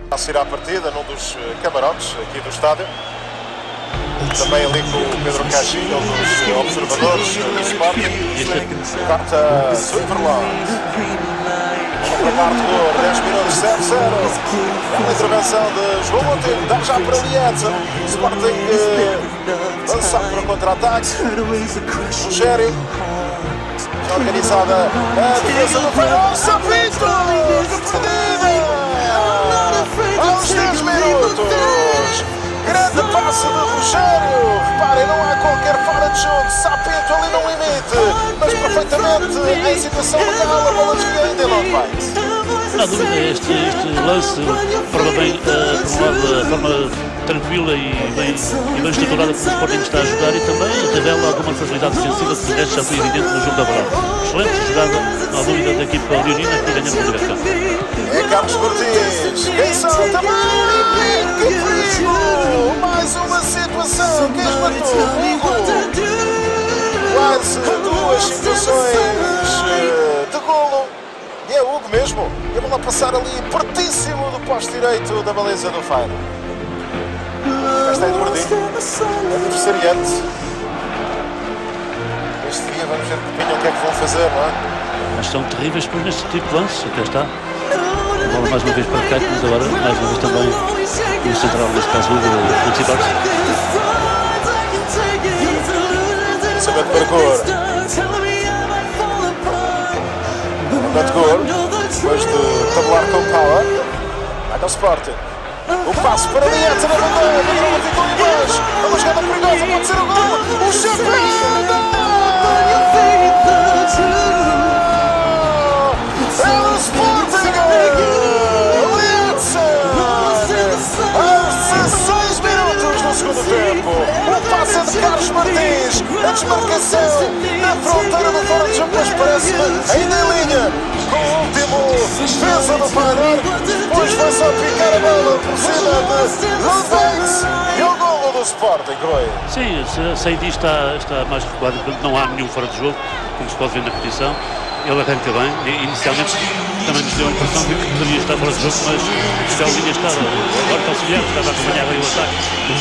A sair à partida num dos camarotes aqui do estádio. Também ali com o Pedro Caixinha, um dos observadores do Sporting. Carta Switzerland. Para Marcos, 10 minutos, 0-0. A intervenção de João Monteiro, dá já para Lietza. Sporting lançado para contra-ataque. Rogério. Já organizada a defesa do Feirense. Sapinto! De perdida! Aos 10 minutos. Grande passe de Rogério. Reparem, não há qualquer fora de jogo. Sapinto ali no limite, mas perfeitamente em situação legal. A bola desvia ainda não vai. Não há dúvida, este lance prova bem a forma tranquila e bem estruturada que o Sporting está a jogar e também revela alguma fragilidade defensiva que de resto já foi evidente no jogo da bola. Excelente jogada, não há dúvida, da equipa leonina que ganha no direção. É Carlos Martins, quem salta bem, que perigo! Mais uma situação, quem esmatou? Quase duas situações de golo. E é Hugo mesmo, e a bola passar ali pertíssimo do poste direito da baliza do Feirense. Cá está Eduardinho, aniversariante. Este dia vamos ver o que é que vão fazer, não é? Mas são terríveis por neste tipo de lance, aqui está. A bola mais uma vez para cá, mas agora mais uma vez também no central, neste caso o Futebol. Lançamento para Cor. Momento gol, depois de tabular com Power. Vai no Sporting. O passo para Lietza na bandeira, a bola ficou em baixo. É uma jogada perigosa, pode ser o gol. O chapéu! É o Sporting! Lietza! Aos 16 minutos do segundo tempo. O passe de Carlos Martins. A desmarcação na fronteira do fora de jogo, mas parece-me ainda em linha com o último defesa do Feyenoord. Depois vai só picar a bola por cima de Ludwig e o golo do Sporting. Sim, sei disto está mais recuado, portanto não há nenhum fora de jogo, como se pode ver na repetição. Ele arranca bem, e inicialmente também nos deu a impressão de que poderia estar fora de jogo, mas o Celinha estava, agora está auxiliar, estava a acompanhar aí o ataque.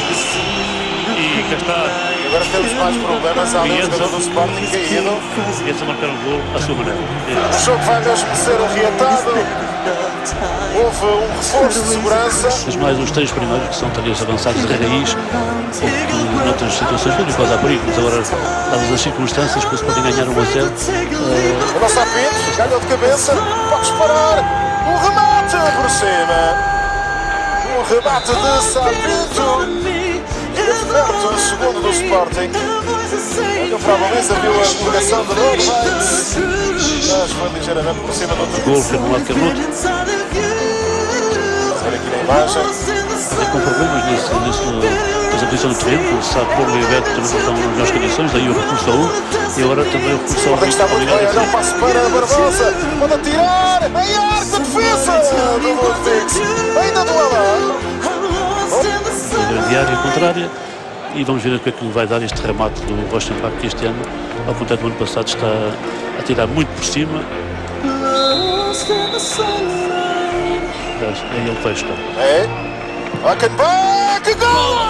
E cá está. Agora temos mais problemas, há um jogador do Sporting caído. E esse a marcar um gol à sua maneira. O jogo vai mesmo ser arreatado. Houve um reforço de segurança. Mas mais os três primeiros, que são talvez avançados de raiz, porque noutras situações foi quase a perigo, mas agora, dadas as circunstâncias, que o Sporting ganhar 1-0. O nosso Sapinto ganhou de cabeça, pode disparar. O remate por cima. O remate de Sapinto. Roberto, segundo do Sporting. Olhou para a baliza, viu a colocação de Rodwijk, mas foi ligeiramente por cima do outro gol, que no lado que é no outro. Ver aqui na imagem. Com problemas nessa posição do terreno, sabe pôr o Bebeto também não estão nas melhores condições, daí o recurso ao e agora também o recurso ao Sporting está muito bem, olha um passo para Barbosa, pode atirar, em arco de defesa do Ludwig, ainda do Alain. Grande área contrária e vamos ver o que é que vai dar este remate do Rosenbach, que este ano, ao contrário do ano passado, está a tirar muito por cima. É ele que vai estar. É, Hackenbach, gol!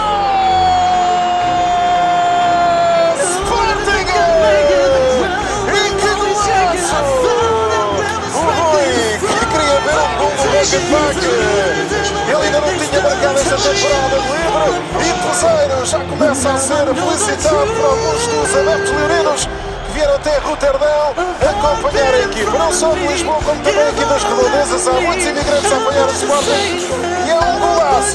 Sporting! E que golaço! O Rui, que queria ver um gol do Hackenbach. Ele ainda não tinha marcado esta temporada de livre e Peseiro já começa a ser felicitado por alguns dos adeptos leoninos que vieram até Roterdão acompanhar a equipa. Não só de Lisboa, como também aqui das redondezas. Há muitos imigrantes a apoiar o Sporting e é um golaço.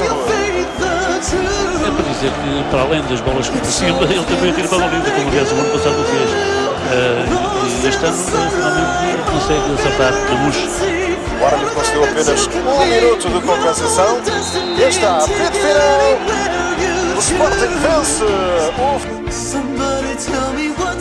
É para dizer que, para além das bolas que por cima, ele também tira para a bola livre, como aliás o ano passado o fez. E este ano, finalmente, consegue acertar na mousse. O árbitro concedeu apenas 1 minuto de compensação. E está, apito final. O Sporting vence.